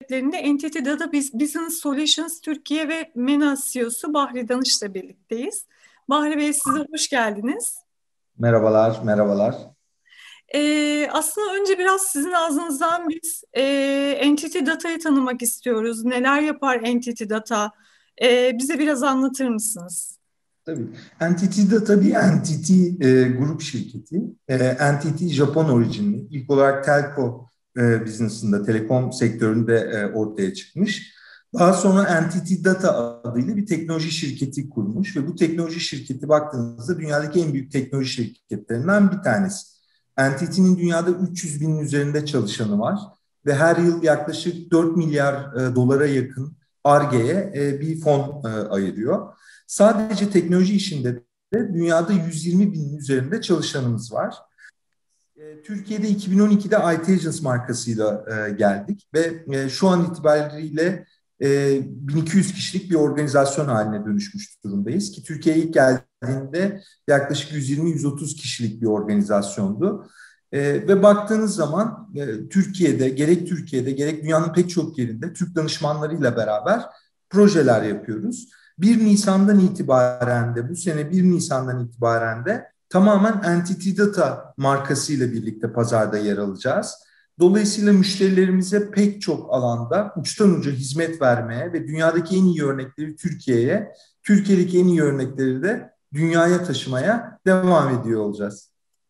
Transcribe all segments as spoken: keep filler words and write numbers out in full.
sohbetlerinde Entity Data Business Solutions Türkiye ve MENA C E O'su Bahri Danış'la birlikteyiz. Bahri Bey, size hoş geldiniz. Merhabalar, merhabalar. Ee, aslında önce biraz sizin ağzınızdan biz e, Entity Data'yı tanımak istiyoruz. Neler yapar Entity Data? Ee, bize biraz anlatır mısınız? Tabii. Entity Data bir Entity e, grup şirketi. E, Entity Japon orijinli. İlk olarak telco e, business'ında, telekom sektöründe e, ortaya çıkmış. Daha sonra Entity Data adıyla bir teknoloji şirketi kurmuş ve bu teknoloji şirketi baktığınızda dünyadaki en büyük teknoloji şirketlerinden bir tanesi. Entity'nin dünyada üç yüz binin üzerinde çalışanı var ve her yıl yaklaşık dört milyar e, dolara yakın Ar-Ge'ye e, bir fon e, ayırıyor. Sadece teknoloji işinde de dünyada yüz yirmi binin üzerinde çalışanımız var. E, Türkiye'de iki bin on ikide iTagents markasıyla e, geldik ve e, şu an itibariyle e, bin iki yüz kişilik bir organizasyon haline dönüşmüş durumdayız ki Türkiye'ye ilk geldiğinde yaklaşık yüz yirmi yüz otuz kişilik bir organizasyondu. E, ve baktığınız zaman e, Türkiye'de gerek Türkiye'de gerek dünyanın pek çok yerinde Türk danışmanlarıyla beraber projeler yapıyoruz. bir Nisan'dan itibaren de bu sene bir Nisan'dan itibaren de tamamen Entity Data markasıyla birlikte pazarda yer alacağız. Dolayısıyla müşterilerimize pek çok alanda uçtan uca hizmet vermeye ve dünyadaki en iyi örnekleri Türkiye'ye, Türkiye'deki en iyi örnekleri de dünyaya taşımaya devam ediyor olacağız.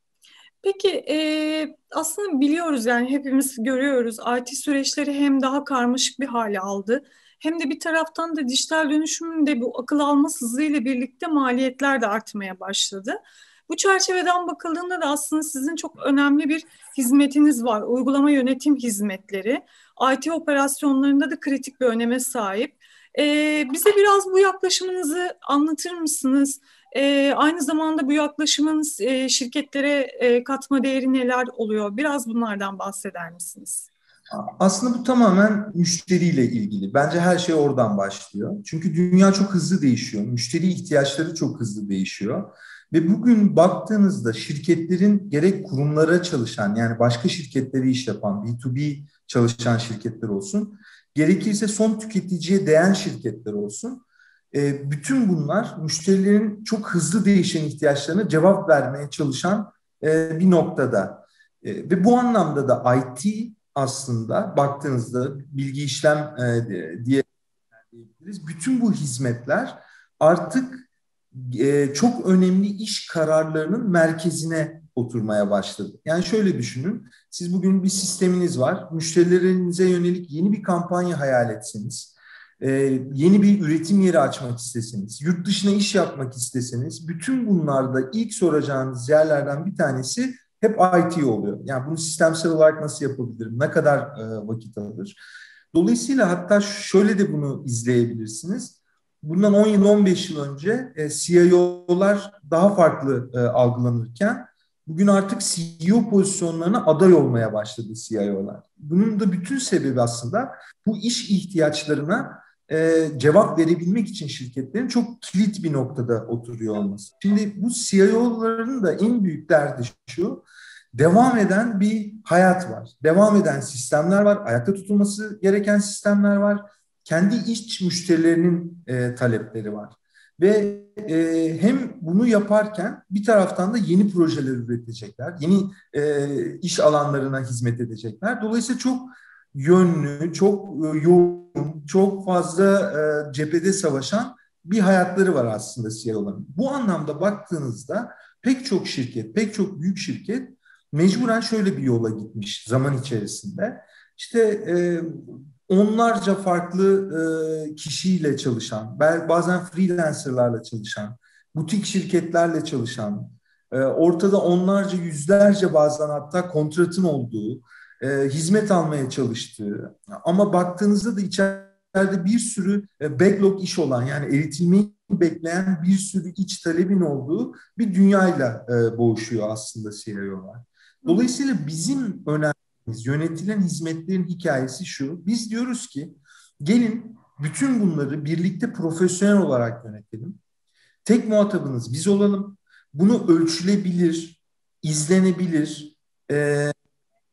Peki e, aslında biliyoruz, yani hepimiz görüyoruz, I T süreçleri hem daha karmaşık bir hale aldı hem de bir taraftan da dijital dönüşümün de bu akıl alma hızıyla birlikte maliyetler de artmaya başladı. Bu çerçeveden bakıldığında da aslında sizin çok önemli bir hizmetiniz var. Uygulama yönetim hizmetleri. I T operasyonlarında da kritik bir öneme sahip. E, bize biraz bu yaklaşımınızı anlatır mısınız? E, aynı zamanda bu yaklaşımın e, şirketlere e, katma değeri neler oluyor? Biraz bunlardan bahseder misiniz? Aslında bu tamamen müşteriyle ilgili. Bence her şey oradan başlıyor. Çünkü dünya çok hızlı değişiyor. Müşteri ihtiyaçları çok hızlı değişiyor. Ve bugün baktığınızda şirketlerin gerek kurumlara çalışan, yani başka şirketleri iş yapan, B iki B çalışan şirketler olsun, gerekirse son tüketiciye değen şirketler olsun, e, bütün bunlar müşterilerin çok hızlı değişen ihtiyaçlarına cevap vermeye çalışan e, bir noktada. E, ve bu anlamda da I T aslında baktığınızda bilgi işlem e, diye diyebiliriz. Bütün bu hizmetler artık e, çok önemli iş kararlarının merkezine oturmaya başladı. Yani şöyle düşünün, siz bugün bir sisteminiz var, müşterilerinize yönelik yeni bir kampanya hayal etseniz, e, yeni bir üretim yeri açmak isteseniz, yurt dışına iş yapmak isteseniz, bütün bunlarda ilk soracağınız yerlerden bir tanesi hep I T oluyor. Yani bunu sistemsel olarak nasıl yapabilirim, ne kadar e, vakit alır? Dolayısıyla hatta şöyle de bunu izleyebilirsiniz. Bundan on yıl on beş yıl önce e, C I O'lar daha farklı e, algılanırken bugün artık C E O pozisyonlarına aday olmaya başladı C I O'lar. Bunun da bütün sebebi aslında bu iş ihtiyaçlarına e, cevap verebilmek için şirketlerin çok kilit bir noktada oturuyor olması. Şimdi bu C I O'ların da en büyük derdi şu: devam eden bir hayat var. Devam eden sistemler var. Ayakta tutulması gereken sistemler var. Kendi iç müşterilerinin e, talepleri var. Ve e, hem bunu yaparken bir taraftan da yeni projeler üretecekler. Yeni e, iş alanlarına hizmet edecekler. Dolayısıyla çok yönlü, çok e, yoğun, çok fazla e, cephede savaşan bir hayatları var aslında C E O'ların. Bu anlamda baktığınızda pek çok şirket, pek çok büyük şirket mecburen şöyle bir yola gitmiş zaman içerisinde. İşte e, onlarca farklı e, kişiyle çalışan, bazen freelancerlarla çalışan, butik şirketlerle çalışan, e, ortada onlarca, yüzlerce bazen hatta kontratın olduğu, e, hizmet almaya çalıştığı ama baktığınızda da içeride bir sürü e, backlog iş olan, yani eritilmeyi bekleyen bir sürü iç talebin olduğu bir dünyayla e, boğuşuyor aslında C E O'lar. Dolayısıyla bizim önerdiğimiz yönetilen hizmetlerin hikayesi şu: biz diyoruz ki gelin bütün bunları birlikte profesyonel olarak yönetelim. Tek muhatabınız biz olalım. Bunu ölçülebilir, izlenebilir, e,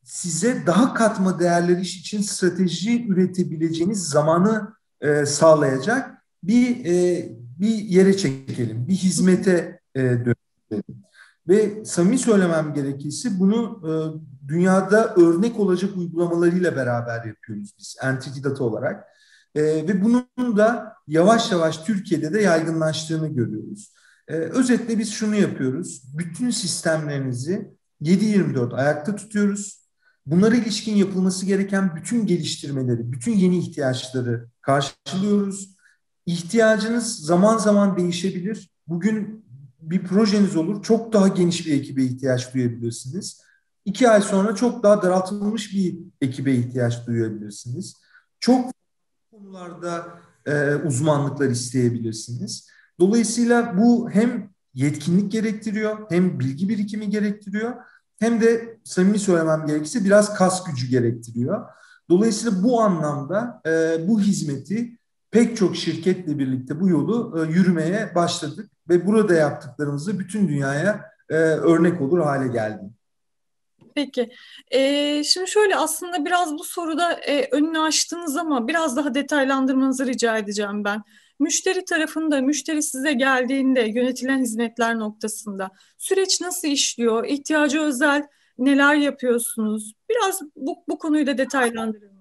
size daha katma değerler iş için strateji üretebileceğiniz zamanı e, sağlayacak bir e, bir yere çekelim, bir hizmete e, dönüştürelim. Ve samimi söylemem gerekirse bunu e, dünyada örnek olacak uygulamalarıyla beraber yapıyoruz biz Entity Data olarak. E, ve bunun da yavaş yavaş Türkiye'de de yaygınlaştığını görüyoruz. E, özetle biz şunu yapıyoruz. Bütün sistemlerinizi yedi yirmi dört ayakta tutuyoruz. Bunlara ilişkin yapılması gereken bütün geliştirmeleri, bütün yeni ihtiyaçları karşılıyoruz. İhtiyacınız zaman zaman değişebilir. Bugün bir projeniz olur, çok daha geniş bir ekibe ihtiyaç duyabilirsiniz. İki ay sonra çok daha daraltılmış bir ekibe ihtiyaç duyabilirsiniz. Çok konularda e, uzmanlıklar isteyebilirsiniz. Dolayısıyla bu hem yetkinlik gerektiriyor, hem bilgi birikimi gerektiriyor, hem de samimi söylemem gerekirse biraz kas gücü gerektiriyor. Dolayısıyla bu anlamda e, bu hizmeti pek çok şirketle birlikte bu yolu e, yürümeye başladık ve burada yaptıklarımızı bütün dünyaya e, örnek olur hale geldi. Peki. Ee, şimdi şöyle aslında biraz bu soruda e, önünü açtınız ama biraz daha detaylandırmanızı rica edeceğim ben. Müşteri tarafında, müşteri size geldiğinde yönetilen hizmetler noktasında süreç nasıl işliyor? İhtiyacı özel neler yapıyorsunuz? Biraz bu, bu konuyu da detaylandırın.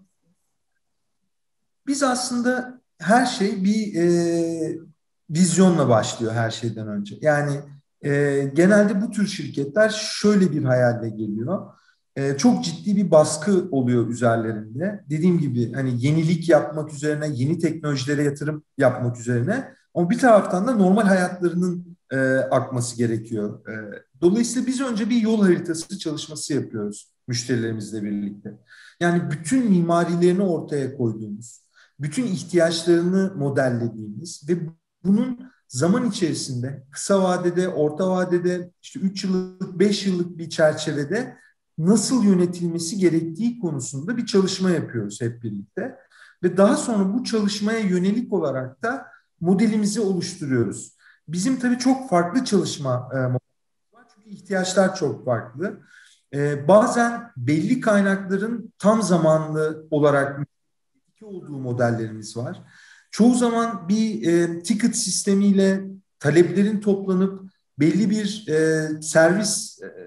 Biz aslında her şey bir e, vizyonla başlıyor her şeyden önce. Yani e, genelde bu tür şirketler şöyle bir hayalle geliyor. E, çok ciddi bir baskı oluyor üzerlerinde. Dediğim gibi hani yenilik yapmak üzerine, yeni teknolojilere yatırım yapmak üzerine. Ama bir taraftan da normal hayatlarının e, akması gerekiyor. E, dolayısıyla biz önce bir yol haritası çalışması yapıyoruz müşterilerimizle birlikte. Yani bütün mimarilerini ortaya koyduğumuz, bütün ihtiyaçlarını modellediğimiz ve bunun zaman içerisinde kısa vadede, orta vadede, işte üç yıllık, beş yıllık bir çerçevede nasıl yönetilmesi gerektiği konusunda bir çalışma yapıyoruz hep birlikte. Ve daha sonra bu çalışmaya yönelik olarak da modelimizi oluşturuyoruz. Bizim tabii çok farklı çalışma e, modelimiz var çünkü ihtiyaçlar çok farklı. E, bazen belli kaynakların tam zamanlı olarak olduğu modellerimiz var. Çoğu zaman bir e, ticket sistemiyle taleplerin toplanıp belli bir e, servis e,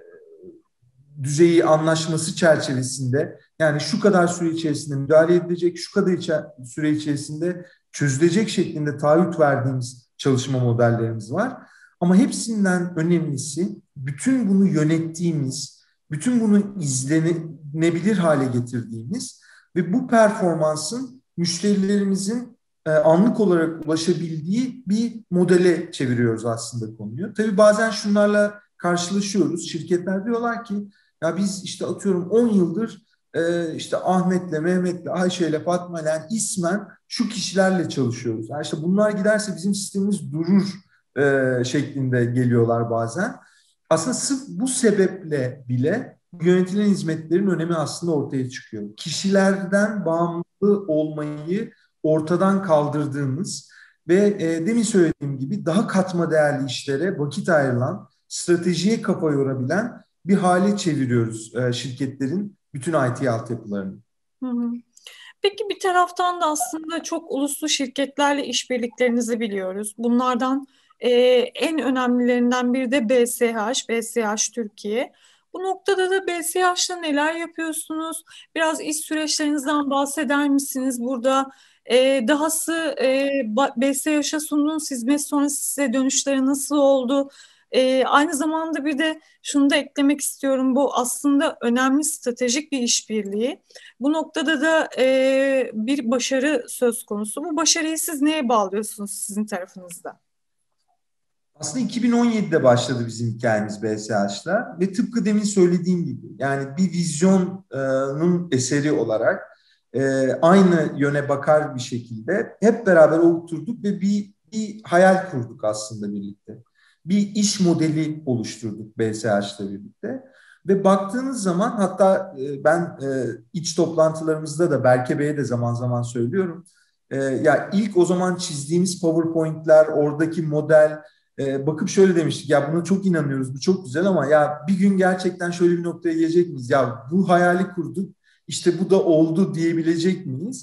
düzeyi anlaşması çerçevesinde yani şu kadar süre içerisinde müdahale edilecek, şu kadar içe, süre içerisinde çözülecek şeklinde taahhüt verdiğimiz çalışma modellerimiz var. Ama hepsinden önemlisi bütün bunu yönettiğimiz, bütün bunu izlenebilir hale getirdiğimiz ve bu performansın müşterilerimizin e, anlık olarak ulaşabildiği bir modele çeviriyoruz aslında konuyu. Tabii bazen şunlarla karşılaşıyoruz. Şirketler diyorlar ki ya biz işte atıyorum on yıldır e, işte Ahmet'le, Mehmet'le, Ayşe'yle, Fatma'yla ismen şu kişilerle çalışıyoruz. Yani işte bunlar giderse bizim sistemimiz durur e, şeklinde geliyorlar bazen. Aslında sırf bu sebeple bile yönetilen hizmetlerin önemi aslında ortaya çıkıyor. Kişilerden bağımlı olmayı ortadan kaldırdığımız ve e, demin söylediğim gibi daha katma değerli işlere vakit ayrılan, stratejiye kafa yorabilen bir hale çeviriyoruz e, şirketlerin bütün I T altyapılarını. Hı hı. Peki bir taraftan da aslında çok uluslu şirketlerle işbirliklerinizi biliyoruz. Bunlardan e, en önemlilerinden biri de B S H, B S H Türkiye. Bu noktada da B S H'la neler yapıyorsunuz? Biraz iş süreçlerinizden bahseder misiniz? Burada e, dahası e, B S H'a sunduğunuz hizmet sonrası size dönüşleri nasıl oldu? E, aynı zamanda bir de şunu da eklemek istiyorum. Bu aslında önemli stratejik bir işbirliği. Bu noktada da e, bir başarı söz konusu. Bu başarıyı siz neye bağlıyorsunuz sizin tarafınızda? Aslında iki bin on yedide başladı bizim hikayemiz B S H'la ve tıpkı demin söylediğim gibi yani bir vizyonun eseri olarak e, aynı yöne bakar bir şekilde hep beraber oturduk ve bir, bir hayal kurduk aslında birlikte. Bir iş modeli oluşturduk B S H'la birlikte ve baktığınız zaman hatta e, ben e, iç toplantılarımızda da Berke Bey'e de zaman zaman söylüyorum. E, ya ilk o zaman çizdiğimiz PowerPoint'ler, oradaki model e, bakıp şöyle demiştik, ya buna çok inanıyoruz, bu çok güzel ama ya bir gün gerçekten şöyle bir noktaya gelecek miyiz? Ya bu hayali kurduk, işte bu da oldu diyebilecek miyiz?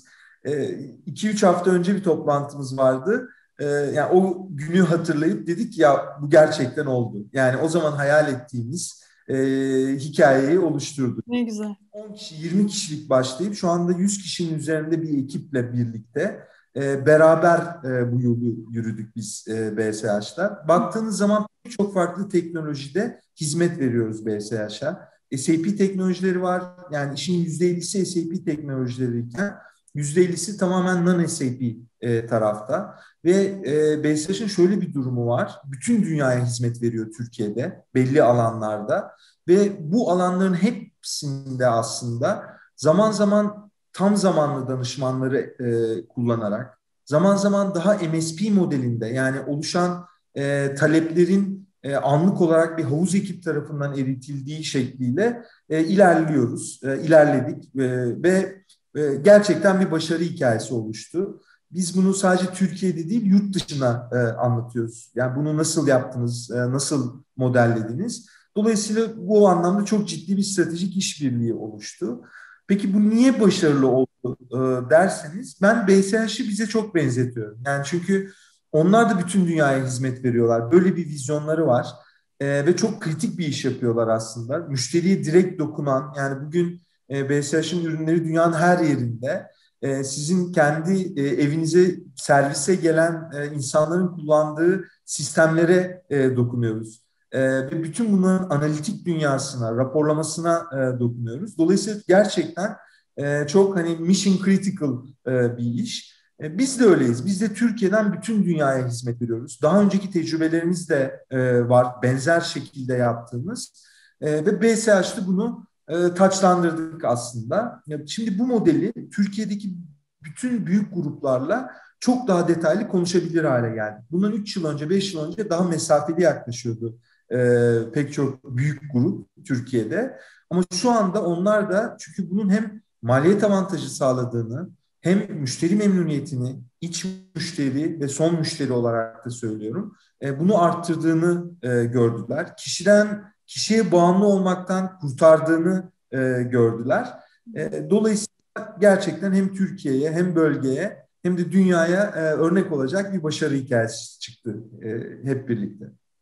iki üç hafta önce bir toplantımız vardı. E, yani o günü hatırlayıp dedik ya bu gerçekten oldu. Yani o zaman hayal ettiğimiz e, hikayeyi oluşturduk. Ne güzel. on kişi, yirmi kişilik başlayıp şu anda yüz kişinin üzerinde bir ekiple birlikte e, beraber e, bu yolu yürüdük biz e, B S H'da. Baktığınız zaman çok farklı teknolojide hizmet veriyoruz B S H'a. S A P teknolojileri var. Yani işin yüzde ellisi S A P teknolojileriyken yüzde ellisi tamamen non-S A P e, tarafta. Ve e, B S H'ın şöyle bir durumu var. Bütün dünyaya hizmet veriyor Türkiye'de belli alanlarda. Ve bu alanların hepsinde aslında zaman zaman tam zamanlı danışmanları e, kullanarak, zaman zaman daha M S P modelinde, yani oluşan e, taleplerin e, anlık olarak bir havuz ekip tarafından eritildiği şekliyle e, ilerliyoruz, e, ilerledik e, ve e, gerçekten bir başarı hikayesi oluştu. Biz bunu sadece Türkiye'de değil, yurt dışına e, anlatıyoruz. Yani bunu nasıl yaptınız, e, nasıl modellediniz? Dolayısıyla bu anlamda çok ciddi bir stratejik işbirliği oluştu. Peki bu niye başarılı oldu e, derseniz, ben B S H'ı bize çok benzetiyorum. Yani çünkü onlar da bütün dünyaya hizmet veriyorlar. Böyle bir vizyonları var. E, ve çok kritik bir iş yapıyorlar aslında. Müşteriye direkt dokunan, yani bugün e, B S H'ın ürünleri dünyanın her yerinde. E, sizin kendi e, evinize servise gelen e, insanların kullandığı sistemlere e, dokunuyoruz. E, ve bütün bunların analitik dünyasına, raporlamasına e, dokunuyoruz. Dolayısıyla gerçekten e, çok hani mission critical e, bir iş. E, biz de öyleyiz. Biz de Türkiye'den bütün dünyaya hizmet veriyoruz. Daha önceki tecrübelerimiz de e, var, benzer şekilde yaptığımız. E, ve B S H'de bunu e, taçlandırdık aslında. Şimdi bu modeli Türkiye'deki bütün büyük gruplarla çok daha detaylı konuşabilir hale geldik. Bundan üç yıl önce, beş yıl önce daha mesafeli yaklaşıyordu e, pek çok büyük grup Türkiye'de. Ama şu anda onlar da, çünkü bunun hem maliyet avantajı sağladığını, hem müşteri memnuniyetini, iç müşteri ve son müşteri olarak da söylüyorum, e, bunu arttırdığını e, gördüler. Kişiden kişiye bağımlı olmaktan kurtardığını e, gördüler. E, dolayısıyla gerçekten hem Türkiye'ye hem bölgeye hem de dünyaya e, örnek olacak bir başarı hikayesi çıktı e, hep birlikte.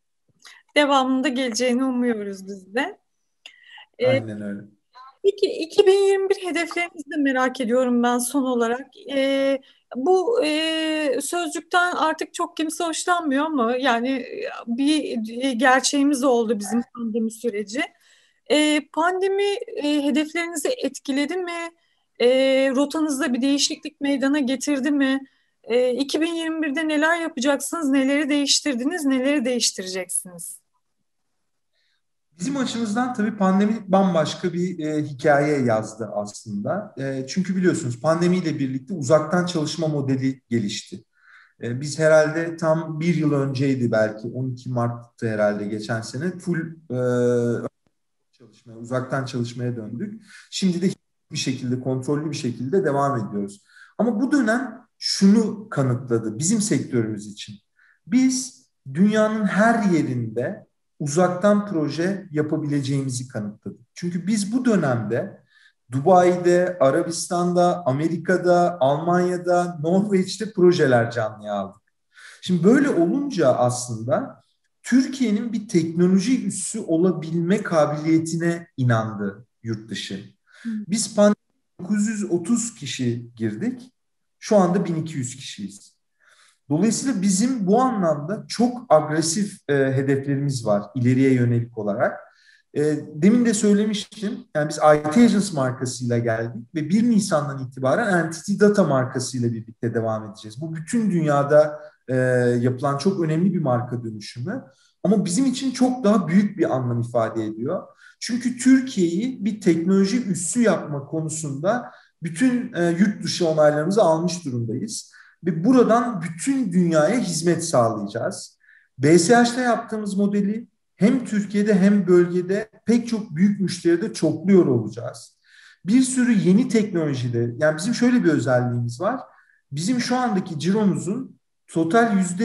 Devamında geleceğini umuyoruz biz de. Ee, Aynen öyle. peki iki bin yirmi bir hedeflerinizi de merak ediyorum ben son olarak. Ee, bu e, sözcükten artık çok kimse hoşlanmıyor ama yani e, bir gerçeğimiz oldu bizim pandemi süreci. Ee, pandemi e, hedeflerinizi etkiledi mi? E, rotanızda bir değişiklik meydana getirdi mi? E, iki bin yirmi birde neler yapacaksınız? Neleri değiştirdiniz? Neleri değiştireceksiniz? Bizim açımızdan tabii pandemi bambaşka bir e, hikaye yazdı aslında. E, çünkü biliyorsunuz pandemiyle birlikte uzaktan çalışma modeli gelişti. E, biz herhalde tam bir yıl önceydi, belki on iki Mart'tı herhalde geçen sene, full e, çalışmaya, uzaktan çalışmaya döndük. Şimdi de bir şekilde, kontrollü bir şekilde devam ediyoruz. Ama bu dönem şunu kanıtladı bizim sektörümüz için. Biz dünyanın her yerinde uzaktan proje yapabileceğimizi kanıtladık. Çünkü biz bu dönemde Dubai'de, Arabistan'da, Amerika'da, Almanya'da, Norveç'te projeler canlıya aldık. Şimdi böyle olunca aslında Türkiye'nin bir teknoloji üssü olabilme kabiliyetine inandı yurt dışı. Biz pandemi dokuz yüz otuz kişi girdik. Şu anda bin iki yüz kişiyiz. Dolayısıyla bizim bu anlamda çok agresif e, hedeflerimiz var ileriye yönelik olarak. E, demin de söylemiştim. Yani biz I T Agents markasıyla geldik ve bir Nisan'dan itibaren Entity Data markasıyla birlikte devam edeceğiz. Bu bütün dünyada e, yapılan çok önemli bir marka dönüşümü. Ama bizim için çok daha büyük bir anlam ifade ediyor. Çünkü Türkiye'yi bir teknoloji üssü yapma konusunda bütün e, yurt dışı onaylarımızı almış durumdayız. Ve buradan bütün dünyaya hizmet sağlayacağız. B S H'te yaptığımız modeli hem Türkiye'de hem bölgede pek çok büyük müşteride çokluyor olacağız. Bir sürü yeni teknolojide, yani bizim şöyle bir özelliğimiz var. Bizim şu andaki ciromuzun total yüzde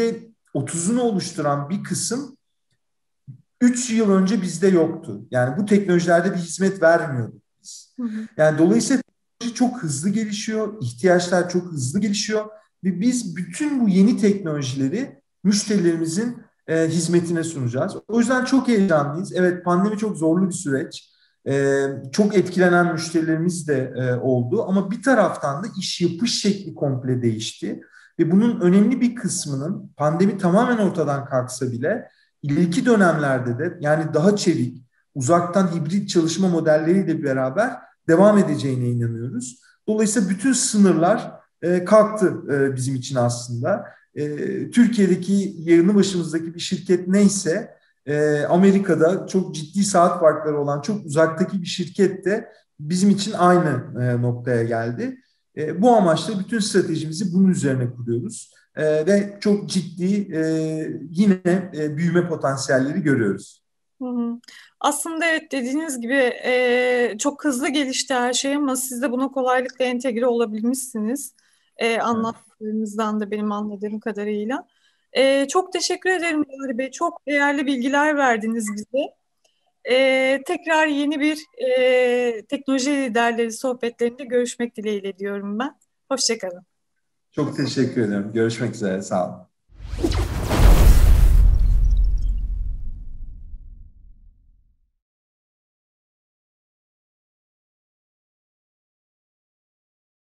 otuzunu oluşturan bir kısım üç yıl önce bizde yoktu. Yani bu teknolojilerde bir hizmet vermiyorduk biz. Hı hı. Yani dolayısıyla teknoloji çok hızlı gelişiyor, ihtiyaçlar çok hızlı gelişiyor ve biz bütün bu yeni teknolojileri müşterilerimizin e, hizmetine sunacağız. O yüzden çok heyecanlıyız. Evet, pandemi çok zorlu bir süreç. E, çok etkilenen müşterilerimiz de e, oldu ama bir taraftan da iş yapış şekli komple değişti. Ve bunun önemli bir kısmının pandemi tamamen ortadan kalksa bile ileriki dönemlerde de yani daha çevik, uzaktan hibrit çalışma modelleriyle beraber devam edeceğine inanıyoruz. Dolayısıyla bütün sınırlar e, kalktı e, bizim için aslında. E, Türkiye'deki yanı başımızdaki bir şirket neyse e, Amerika'da çok ciddi saat farkları olan çok uzaktaki bir şirket de bizim için aynı e, noktaya geldi. E, bu amaçla bütün stratejimizi bunun üzerine kuruyoruz. E, ve çok ciddi e, yine e, büyüme potansiyelleri görüyoruz. Hı hı. Aslında evet, dediğiniz gibi e, çok hızlı gelişti her şey ama siz de buna kolaylıkla entegre olabilmişsiniz. E, Evet. anlattıklarınızdan da benim anladığım kadarıyla. E, çok teşekkür ederim Bahri Bey. Çok değerli bilgiler verdiniz bize. E, tekrar yeni bir e, teknoloji liderleri sohbetlerinde görüşmek dileğiyle diyorum ben. Hoşça kalın. Çok teşekkür ederim. Görüşmek üzere. Sağ olun.